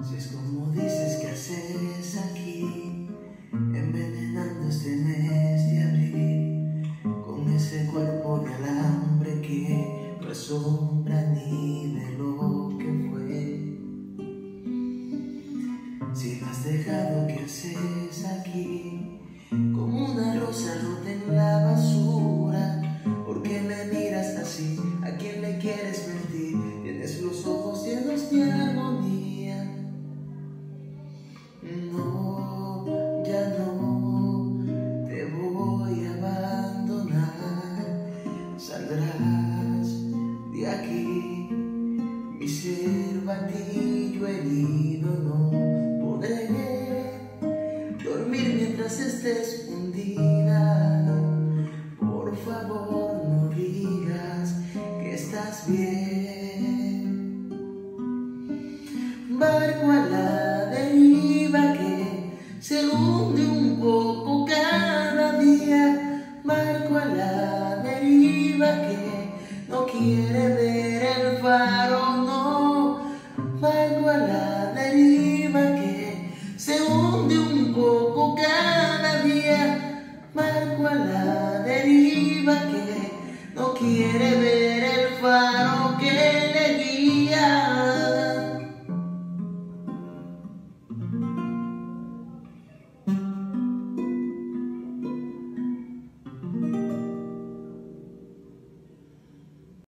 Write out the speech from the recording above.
Si es como dices que haces aquí, envenenando este mes de abril, con ese cuerpo de alambre que no es sombra ni de lo que fue. Si lo has dejado, ¿qué haces aquí? Como una rosa rota en la basura. ¿Por qué me miras así? ¿A quién le quieres mentir? Tienes los ojos llenos de agonía. No, ya no te voy a abandonar. Saldrás de aquí, mi ser batido herido. No podré dormir mientras estés hundida. Por favor, no digas que estás bien. Barco a la deriva que se hunde un poco cada día. Barco a la deriva que no quiere ver el faro, no. Barco a la deriva que se hunde un poco cada día. Barco a la deriva que no quiere ver